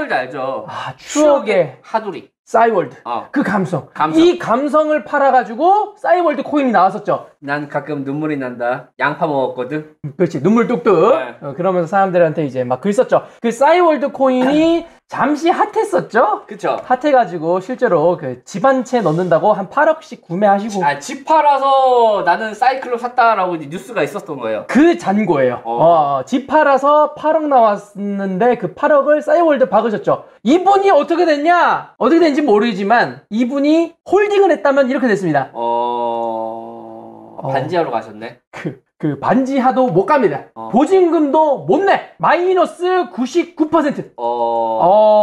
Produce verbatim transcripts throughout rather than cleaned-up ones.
알죠? 아, 추억의 하두리. 싸이월드. 어. 그 감성. 감성. 이 감성을 팔아가지고 싸이월드 코인이 나왔었죠. 난 가끔 눈물이 난다. 양파 먹었거든. 그렇지. 눈물 뚝뚝. 네. 어, 그러면서 사람들한테 이제 막 글 썼죠. 그 싸이월드 코인이 잠시 핫했었죠? 그쵸. 핫해가지고 실제로 그 집 한 채 넣는다고 한 팔억씩 구매하시고. 아, 집 팔아서 나는 사이클로 샀다라고 이제 뉴스가 있었던 거예요. 그 잔고예요. 어. 어, 집 팔아서 팔억 나왔는데 그 팔억을 싸이월드 박으셨죠. 이분이 어떻게 됐냐? 어떻게 된지 모르지만 이분이 홀딩을 했다면 이렇게 됐습니다. 어... 어. 반지하러 가셨네. 그, 그 반지하도 못 갑니다. 어. 보증금도 못 내. 마이너스 구십구 퍼센트. 어...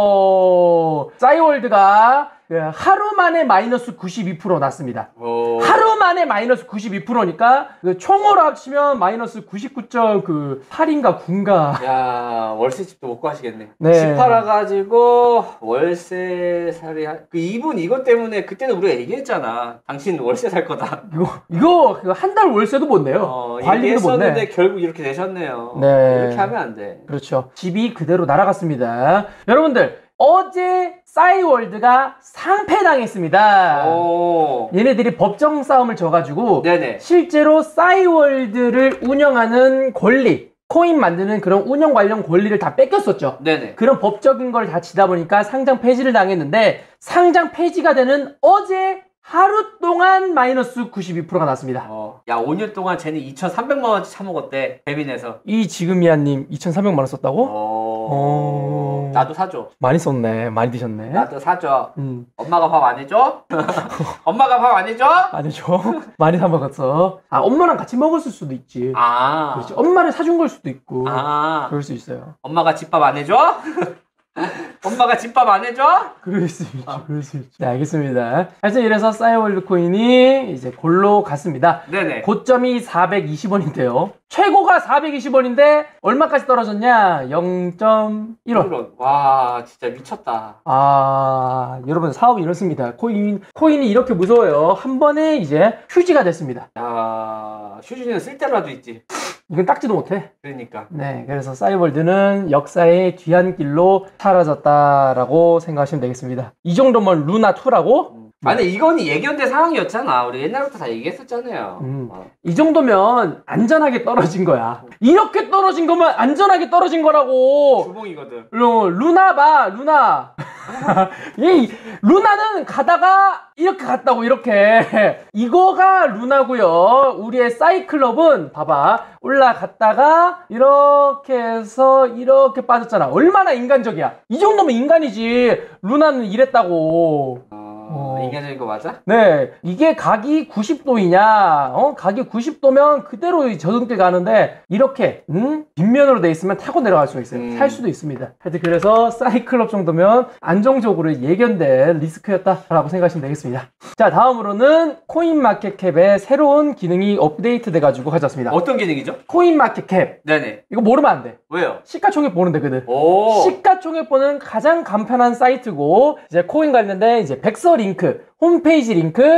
어, 싸이월드가 하루 만에 마이너스 구십이 퍼센트 났습니다. 어... 하루 만에 마이너스 구십이 퍼센트니까 총으로 합치면 마이너스 구십구 점 팔인가 구인가. 야, 월세집도 못 가시겠네. 네. 집 팔아가지고 월세 살이 한... 그 이분 이것 때문에 그때는 우리가 얘기했잖아. 당신 월세 살 거다. 이거 이거 한 달 월세도 못 내요. 어, 관리도 못 내. 얘기했었는데 결국 이렇게 되셨네요. 네. 이렇게 하면 안 돼. 그렇죠. 집이 그대로 날아갔습니다. 여러분들 어제 싸이월드가 상패당했습니다. 오. 얘네들이 법정 싸움을 져가지고 네네. 실제로 싸이월드를 운영하는 권리, 코인 만드는 그런 운영 관련 권리를 다 뺏겼었죠. 네네. 그런 법적인 걸 다 지다 보니까 상장 폐지를 당했는데 상장 폐지가 되는 어제 하루 동안 마이너스 구십이 퍼센트가 났습니다. 어. 야, 오 년 동안 쟤는 이천삼백만 원치 처먹었대. 배빈에서. 이 지금이야님 이천삼백만 원 썼다고? 어... 어... 나도 사줘. 많이 썼네. 많이 드셨네. 나도 사줘. 음. 엄마가 밥 안 해줘? 엄마가 밥 안 해줘? 아니죠. 많이 사 먹었어. 아, 엄마랑 같이 먹었을 수도 있지. 아. 그렇지. 엄마를 사준 걸 수도 있고. 아. 그럴 수 있어요. 엄마가 집밥 안 해줘? 엄마가 집밥 안 해줘? 그럴 수 있죠. 아. 그럴 수 있죠. 네, 알겠습니다. 하여튼 이래서 싸이월드 코인이 이제 골로 갔습니다. 네네. 고점이 사백이십 원인데요. 최고가 사백이십 원인데 얼마까지 떨어졌냐? 영 점 일 원. 와, 진짜 미쳤다. 아, 여러분 사업이 이렇습니다. 코인, 코인이 이렇게 무서워요. 한 번에 이제 휴지가 됐습니다. 야, 휴지는 쓸 때라도 있지. 이건 닦지도 못해. 그러니까. 네, 그래서 싸이월드는 역사의 뒤안길로 사라졌다라고 생각하시면 되겠습니다. 이 정도면 루나투라고? 음. 아니, 이건 예견된 상황이었잖아. 우리 옛날부터 다 얘기했었잖아요. 음. 어. 이 정도면 안전하게 떨어진 거야. 이렇게 떨어진 거면 안전하게 떨어진 거라고. 주봉이거든. 루, 루나 봐, 루나. 이 루나는 가다가 이렇게 갔다고, 이렇게. 이거가 루나고요. 우리의 싸이클럽은 봐봐, 올라갔다가 이렇게 해서 이렇게 빠졌잖아. 얼마나 인간적이야. 이 정도면 인간이지. 루나는 이랬다고. 어, 인간적인 거 맞아? 네, 이게 각이 구십 도이냐, 어? 각이 구십 도면 그대로 저등길 가는데, 이렇게, 음? 빗면으로 돼 있으면 타고 내려갈 수가 있어요. 음. 살 수도 있습니다. 하여튼 그래서 사이클럽 정도면 안정적으로 예견된 리스크였다라고 생각하시면 되겠습니다. 자, 다음으로는 코인마켓캡의 새로운 기능이 업데이트 돼가지고 가져왔습니다. 어떤 기능이죠? 코인마켓캡. 네네. 이거 모르면 안 돼. 왜요? 시가총액 보는 데거든. 오. 시가총액 보는 가장 간편한 사이트고, 이제 코인 관련된 이제 백서 링크, 홈페이지 링크,